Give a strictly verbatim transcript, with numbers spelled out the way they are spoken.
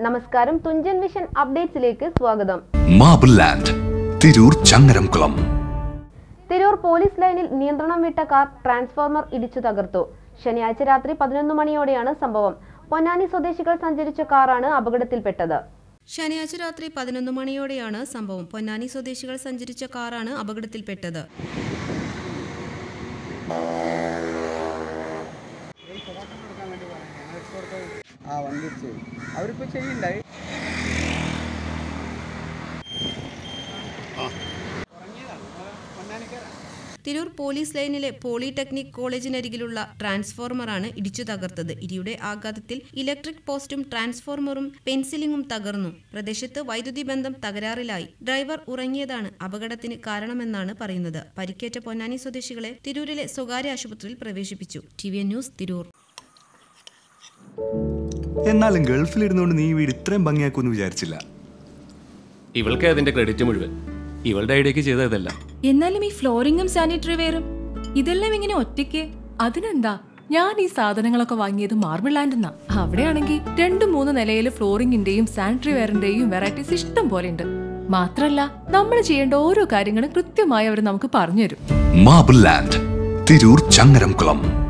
നമസ്കാരം, തുഞ്ചൻ വിഷൻ അപ്ഡേറ്റ്സിലേക്ക് സ്വാഗതം. Marble land, Tirur Changaramkulam. Tirur police ലൈനിൽ നിയന്ത്രണം വിട്ട കാർ ട്രാൻസ്ഫോർമർ ഇടിച്ചു തകർത്തു. ശനിയാഴ്ച രാത്രി പതിനൊന്ന് മണിയോടെയാണ് സംഭവം. പൊന്നാനി സ്വദേശികൾ സഞ്ചരിച്ച കാറാണ് അപകടത്തിൽപ്പെട്ടത്. ശനിയാഴ്ച രാത്രി പതിനൊന്ന് മണിയോടെയാണ് സംഭവം. പൊന്നാനി സ്വദേശികൾ സഞ്ചരിച്ച കാറാണ് അപകടത്തിൽപ്പെട്ടത്. ആ വണ്ടി അവരിപ്പോൾ ചെയ്യണ്ടായി. തിരൂർ പോലീസ് ലൈനിലെ പോളിടെക്നിക് കോളേജിനരികിലുള്ള ട്രാൻസ്ഫോർമറാണ് ഇടിച്ചു തകർത്തത്. ഇടിയുടെ ആഘാതത്തിൽ ഇലക്ട്രിക് പോസ്റ്റും ട്രാൻസ്ഫോർമറും പെൻസിലിംഗും തകർന്നു. പ്രദേശത്ത് വൈദ്യുതി ബന്ധം തകരാറിലായി. ഡ്രൈവർ ഉറങ്ങിയതാണ് അപകടത്തിന് കാരണമെന്നാണ് പറയുന്നത്. പരിക്കേറ്റ പൊന്നാനി സ്വദേശികളെ തിരൂരിലെ സ്വകാര്യ ആശുപത്രിയിൽ പ്രവേശിപ്പിച്ചു. T V N news, Tirur. എന്നാലും ഗൾഫിലിരുന്നുകൊണ്ട് നീ വീട് ഇത്രയും ഭംഗിയാക്കുമെന്ന് വിചാരിച്ചില്ല. ഇവൾക്ക് അതിന്റെ ക്രെഡിറ്റ് മുഴുവൻ ഇവളുടെ ഐഡിയക്ക് ചെയ്തതല്ല. എന്നാലും ഈ ഫ്ലോറിംഗും സാനിറ്ററി വെയറും ഇതെല്ലാം ഇങ്ങനെ ഒറ്റയ്ക്ക്? അതിനെന്താ, ഞാൻ ഈ സാധനങ്ങളൊക്കെ വാങ്ങിയത് മാർബിൾ ലാൻഡ് എന്നാ. അവിടെയാണെങ്കിൽ രണ്ടു മൂന്ന് നിലയിൽ ഫ്ലോറിംഗിന്റെയും സാനിറ്ററി വെയറിന്റെയും വെറൈറ്റീസ് ഇഷ്ടം പോലെ ഉണ്ട്. മാത്രല്ല, നമ്മൾ ചെയ്യേണ്ട ഓരോ കാര്യങ്ങളും കൃത്യമായി അവർ നമുക്ക് പറഞ്ഞു തരും. Marble land, Tirur Changaramkulam.